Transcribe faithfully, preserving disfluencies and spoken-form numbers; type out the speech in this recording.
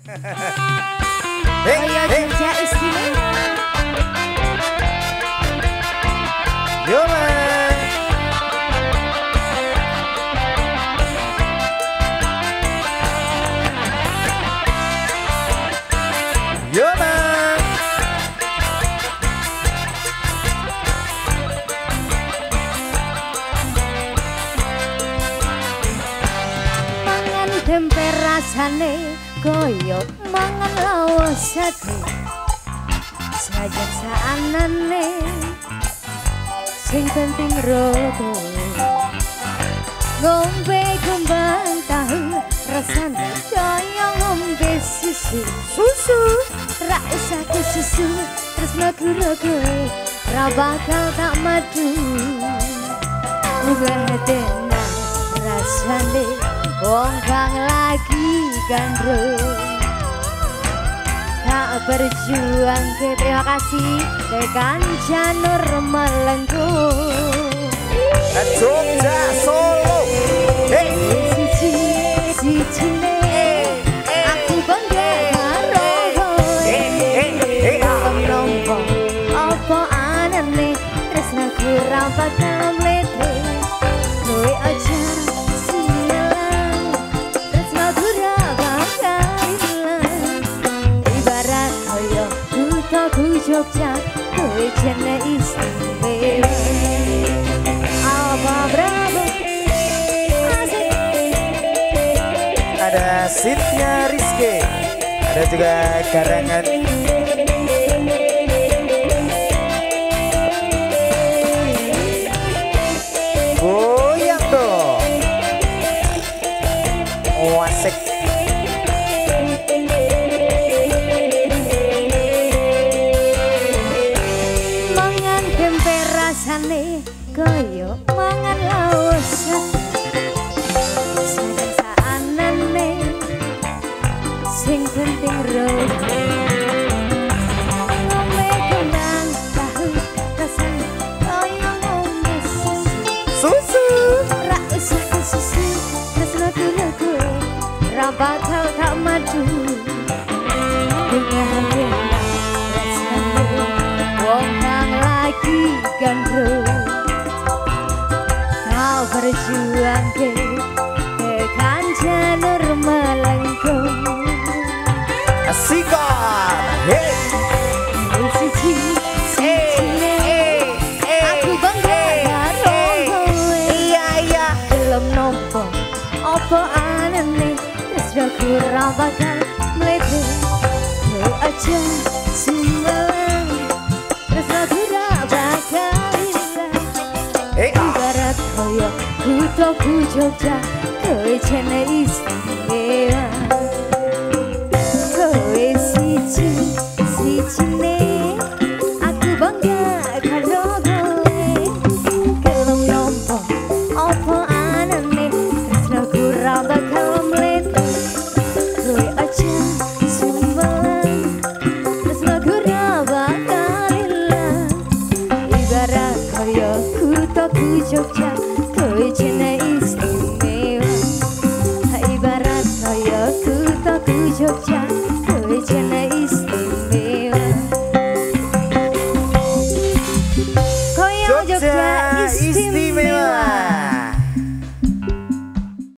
Kaya Jogja istimewa. Yo man. Yo man. Mangan tempe rasane koyo mangan lawas sate. Sajak saanane sing penting roto. Ngombe kembang tahu rasane kaya ngombe susu. Susu ra usah ke susu terus magu-ragu ra bakal tak madu. Uga tenang rasane wong kang lagi gandrung. Tak berjuang ke terima kasih tekan janur melengkung. Jogja Solo. Hey. Siji siji ne aku bangga karo kowe. Dalam nompo apa anane tresnaku ra bakal mlete. Kowe aja sialan tresnaku ra bakal ilang. Ibarat koyo kuthaku Jogja kowe jane istimewa. Apa Bravo asik. Ada Sidnya Rizky. Ada juga garangan goyang dong. Wasik. Mangan tempe rasane koyo mangan lawas sate. Sajak saanane sing penting roto. Ngombe kembang tahu rasane koyo ngombe susu. Susu. Ra usah ke susu terus lagu-lagu ra bakal tak madu. Dengan rasane wong kang lagi gandrung. Kau berjuang ke tekan janur melengkung. Asikan. Hey. Siji siji ne aku bangga karo kowe. Iya iya. Belum nompo apa anane tresnaku ra bakal mlete. Kowe aja sumelang tresnaku ra bakal ilang. Hey. Ibarat koyo kuthaku Jogja kowe jane istimewa.